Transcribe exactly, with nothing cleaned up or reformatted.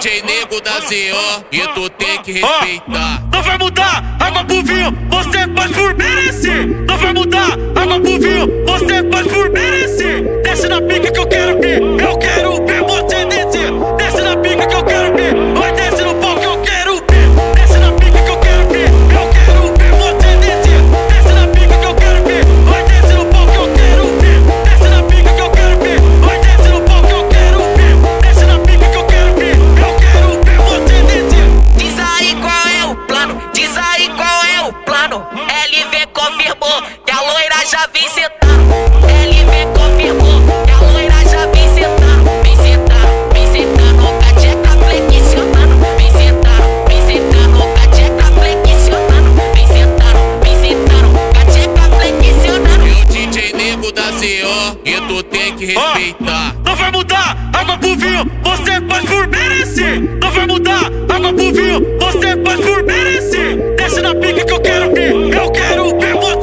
D J Nego da Z O e tu tem que respeitar. Não vai mudar água pro vinho, você faz por merecer. Não vai mudar água pro vinho, você faz por merecer. Desce na pica que eu quero ver, eu quero ver você descer. Desce na pica que eu quero ver, vai desce no pau que eu quero ver. Desce na pica que eu quero ver, eu quero ver você descer. Desce na pica que eu quero ver, vai desce no pau que eu quero ver. Desce na pica que eu quero ver, vai desce no pau que eu quero ver. Desce na pica que eu quero ver, eu quero ver você descer. Diz aí qual é o plano, diz aí qual é o plano. L V confirmou que a loira já vem sentando. L V confirmou que a loira já vem sentando. Vem sentando, vem sentando, cateca flexionando. Vem sentando, vem sentando, cateca flexionando. Vem sentando, vem sentando, cateca flexionando. Eu D J Nego da Z O e tu tem que respeitar. Não vai mudar água pro vinho, você faz por merecer. Não vai mudar água pro vinho, você faz por merecer. Desce na pica que eu quero ver, eu quero ver você.